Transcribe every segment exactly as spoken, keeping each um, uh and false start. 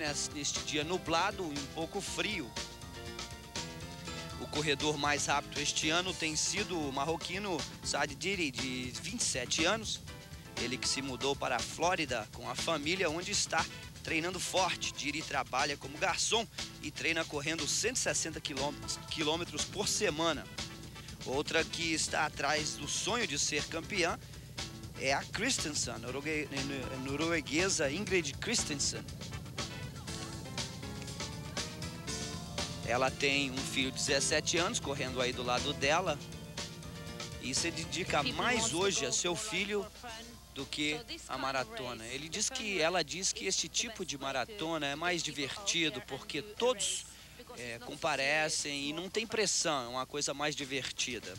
neste dia nublado e um pouco frio. O corredor mais rápido este ano tem sido o marroquino Saad Diri, de vinte e sete anos. Ele que se mudou para a Flórida com a família, onde está treinando forte. Diri trabalha como garçom e treina correndo cento e sessenta quilômetros por semana. Outra que está atrás do sonho de ser campeã é a Christensen, a norueguesa Ingrid Christensen. Ela tem um filho de dezessete anos correndo aí do lado dela e se dedica mais hoje a seu filho do que a maratona. Ele diz que, ela diz que este tipo de maratona é mais divertido porque todos é, comparecem e não tem pressão, é uma coisa mais divertida.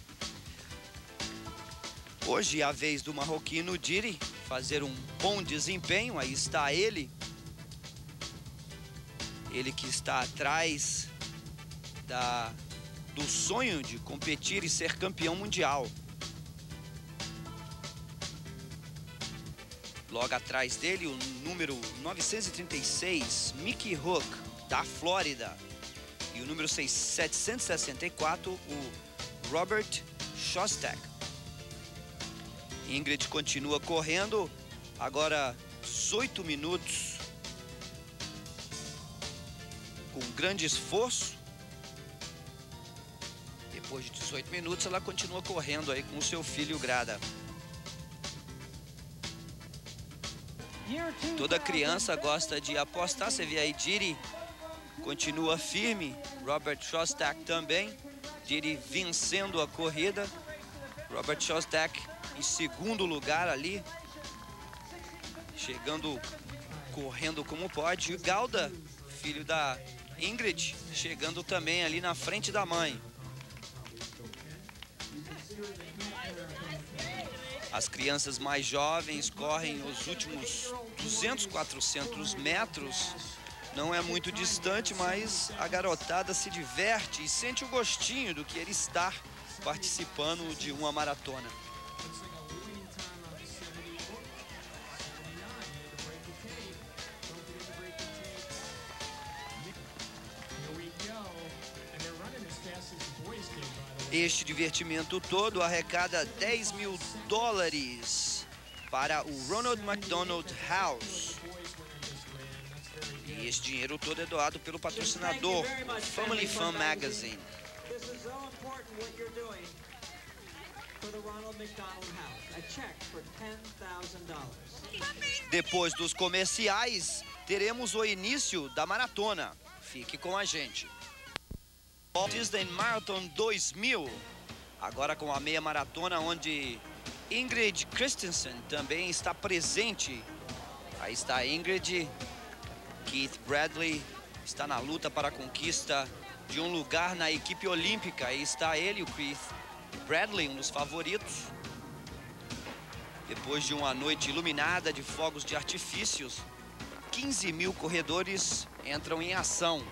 Hoje é a vez do marroquino Diri fazer um bom desempenho. Aí está ele. Ele que está atrás da, do sonho de competir e ser campeão mundial. Logo atrás dele, o número novecentos e trinta e seis, Mickey Hook, da Flórida. E o número setecentos e sessenta e quatro, o Robert Shostak. Ingrid continua correndo, agora dezoito minutos, com grande esforço. Depois de dezoito minutos, ela continua correndo aí com o seu filho Grada. Toda criança gosta de apostar, você vê aí Diri continua firme, Robert Shostak também. Diri vencendo a corrida, Robert Shostak em segundo lugar ali, chegando, correndo como pode. E Galda, filho da Ingrid, chegando também ali na frente da mãe. As crianças mais jovens correm os últimos duzentos, quatrocentos metros. Não é muito distante, mas a garotada se diverte e sente o gostinho do que ele estar participando de uma maratona. Este divertimento todo arrecada dez mil dólares para o Ronald McDonald House. E esse dinheiro todo é doado pelo patrocinador Family Fun Magazine. Depois dos comerciais, teremos o início da maratona. Fique com a gente. Disney Marathon dois mil, agora com a meia maratona, onde Ingrid Christensen também está presente. Aí está a Ingrid. Keith Bradley está na luta para a conquista de um lugar na equipe olímpica. Aí está ele, o Keith Bradley, um dos favoritos. Depois de uma noite iluminada de fogos de artifícios, quinze mil corredores entram em ação.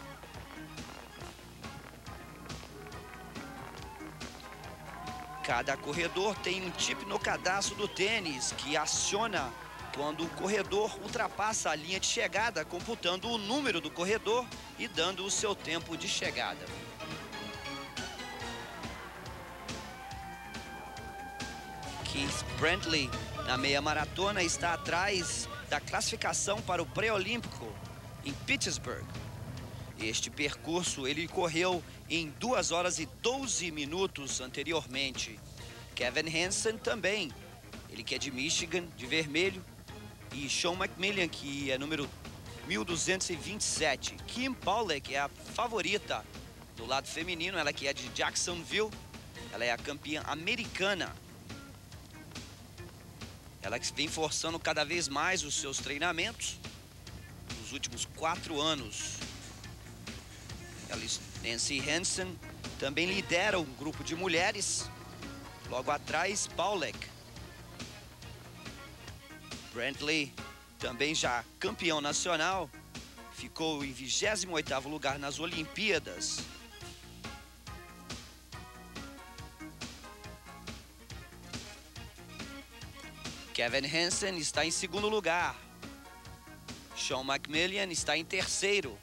Cada corredor tem um chip no cadastro do tênis que aciona quando o corredor ultrapassa a linha de chegada, computando o número do corredor e dando o seu tempo de chegada. Keith Bradley, na meia maratona, está atrás da classificação para o pré-olímpico em Pittsburgh. Este percurso ele correu em duas horas e doze minutos anteriormente. Kevin Hansen também, ele que é de Michigan, de vermelho. E Sean McMillan, que é número mil duzentos e vinte e sete. Kim Paulick é a favorita do lado feminino, ela que é de Jacksonville. Ela é a campeã americana. Ela que vem forçando cada vez mais os seus treinamentos nos últimos quatro anos. Nancy Hansen também lidera um grupo de mulheres. Logo atrás, Paulick. Bradley, também já campeão nacional, ficou em vigésimo oitavo lugar nas Olimpíadas. Kevin Hansen está em segundo lugar. Sean McMillan está em terceiro.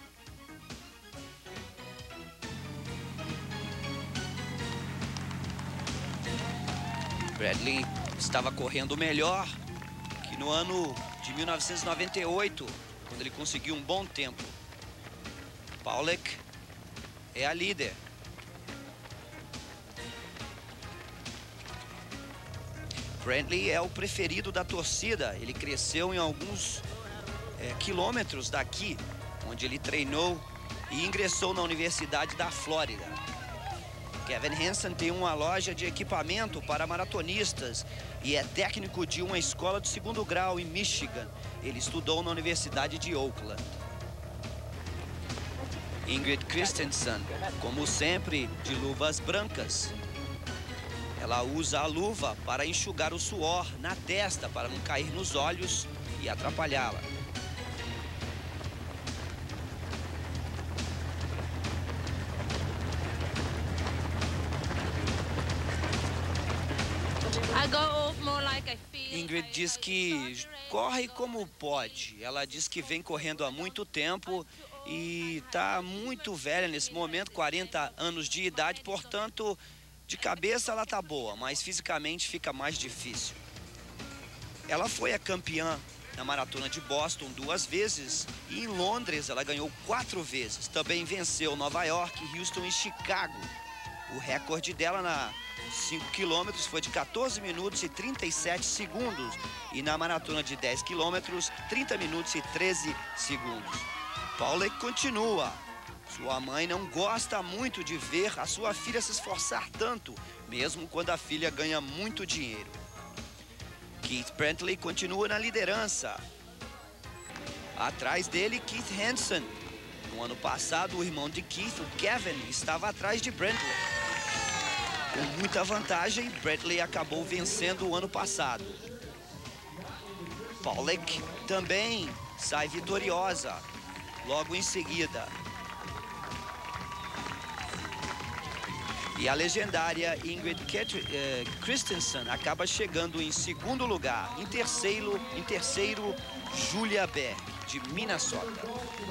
Bradley estava correndo melhor que no ano de mil novecentos e noventa e oito, quando ele conseguiu um bom tempo. Paulick é a líder. Brantley é o preferido da torcida. Ele cresceu em alguns é, quilômetros daqui, onde ele treinou e ingressou na Universidade da Flórida. Kevin Hansen tem uma loja de equipamento para maratonistas e é técnico de uma escola de segundo grau em Michigan. Ele estudou na Universidade de Oakland. Ingrid Christensen, como sempre, de luvas brancas. Ela usa a luva para enxugar o suor na testa, para não cair nos olhos e atrapalhá-la. Ingrid diz que corre como pode. Ela diz que vem correndo há muito tempo e está muito velha nesse momento, quarenta anos de idade, portanto, de cabeça ela tá boa, mas fisicamente fica mais difícil. Ela foi a campeã na maratona de Boston duas vezes e em Londres ela ganhou quatro vezes. Também venceu Nova York, Houston e Chicago. O recorde dela na cinco quilômetros foi de quatorze minutos e trinta e sete segundos. E na maratona de dez quilômetros, trinta minutos e treze segundos. Paulick continua. Sua mãe não gosta muito de ver a sua filha se esforçar tanto, mesmo quando a filha ganha muito dinheiro. Keith Brantley continua na liderança. Atrás dele, Keith Hansen. No ano passado, o irmão de Keith, o Kevin, estava atrás de Brantley. Com muita vantagem, Brantley acabou vencendo o ano passado. Paulick também sai vitoriosa logo em seguida. E a legendária Ingrid Christensen acaba chegando em segundo lugar. Em terceiro, em terceiro, Julia Berg, de Minnesota.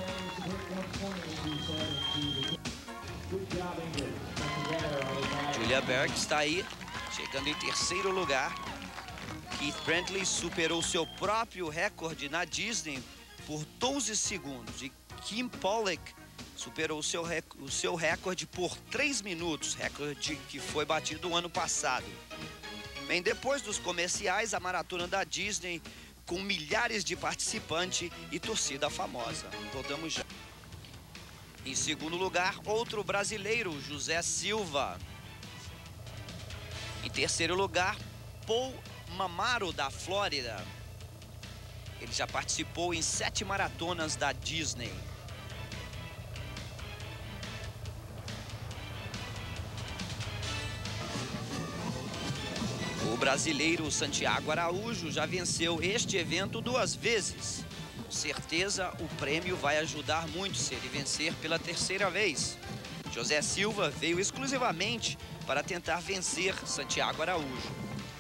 Julia Berg está aí, chegando em terceiro lugar. Keith Brantley superou seu próprio recorde na Disney por doze segundos. E Kim Paulick superou o seu, o seu recorde por três minutos, recorde que foi batido no ano passado. Bem, depois dos comerciais, a maratona da Disney com milhares de participantes e torcida famosa. Voltamos já. Em segundo lugar, outro brasileiro, José Silva. Em terceiro lugar, Paul Mamaro, da Flórida. Ele já participou em sete maratonas da Disney. O brasileiro Santiago Araújo já venceu este evento duas vezes. Com certeza o prêmio vai ajudar muito se ele vencer pela terceira vez. José Silva veio exclusivamente para tentar vencer Santiago Araújo.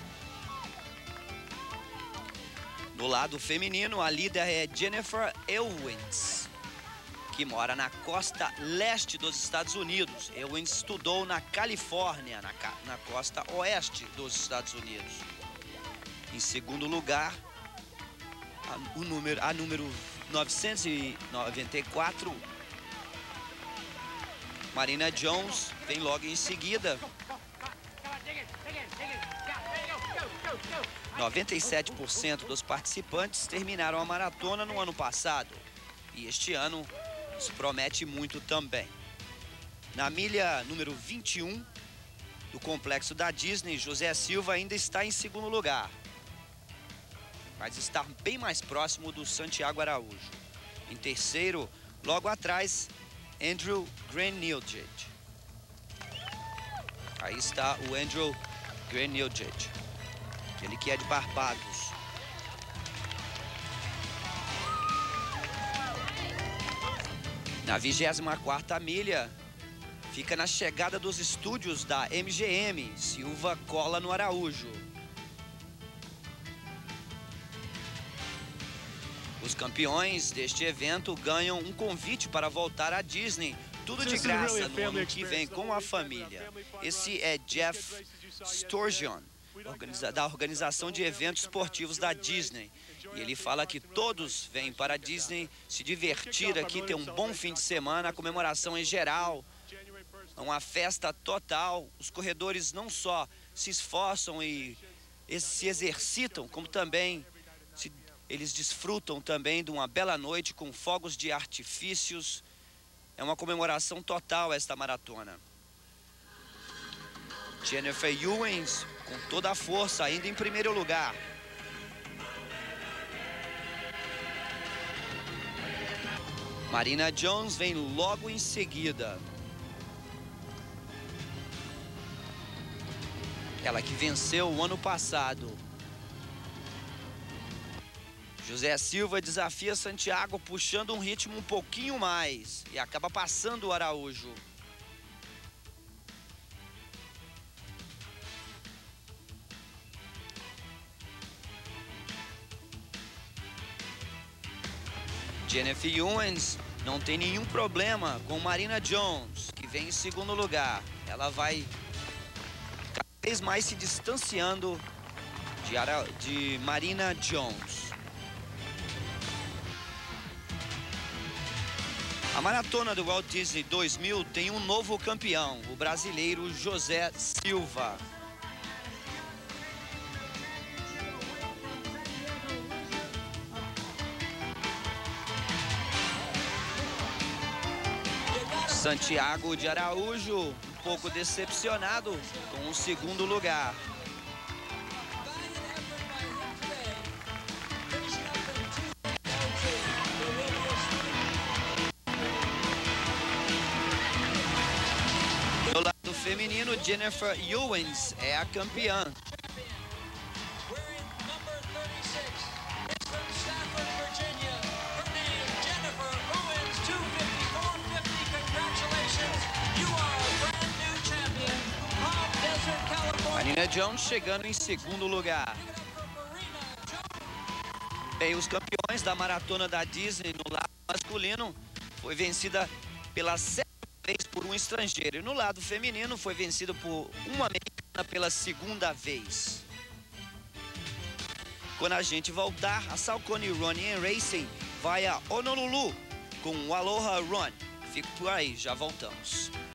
No lado feminino, a líder é Jennifer Ewens, que mora na costa leste dos Estados Unidos. Ewens estudou na Califórnia, na, na costa oeste dos Estados Unidos. Em segundo lugar, a, o número, a número novecentos e noventa e quatro, Marina Jones, vem logo em seguida. noventa e sete por cento dos participantes terminaram a maratona no ano passado. E este ano isso promete muito também. Na milha número vinte e um do complexo da Disney, José Silva ainda está em segundo lugar, mas está bem mais próximo do Santiago Araújo. Em terceiro, logo atrás, Andrew Green-Nugent. Aí está o Andrew Green-Nugent, ele que é de Barbados. Na vigésima quarta milha, fica na chegada dos estúdios da M G M. Silva cola no Araújo. Os campeões deste evento ganham um convite para voltar à Disney, tudo de graça no ano que vem com a família. Esse é Jeff Sturgeon, da organização de eventos esportivos da Disney. E ele fala que todos vêm para a Disney se divertir aqui, ter um bom fim de semana, a comemoração em geral, uma festa total. Os corredores não só se esforçam e se exercitam, como também se, eles desfrutam também de uma bela noite com fogos de artifícios. É uma comemoração total esta maratona. Jennifer Ewens com toda a força, ainda em primeiro lugar. Marina Jones vem logo em seguida. Ela que venceu o ano passado. José Silva desafia Santiago puxando um ritmo um pouquinho mais e acaba passando o Araújo. Jennifer Ewens não tem nenhum problema com Marina Jones, que vem em segundo lugar. Ela vai cada vez mais se distanciando de, Ara... de Marina Jones. A maratona do Walt Disney dois mil tem um novo campeão, o brasileiro José Silva. Santiago de Araújo, um pouco decepcionado com o segundo lugar. Do lado feminino, Jennifer Ewens é a campeã. Marina Jones chegando em segundo lugar. Bem, os campeões da maratona da Disney no lado masculino foi vencida pela sétima vez por um estrangeiro. E no lado feminino foi vencida por uma americana pela segunda vez. Quando a gente voltar, a Saucony Running and Racing vai a Honolulu com o Aloha Run. Fico por aí, já voltamos.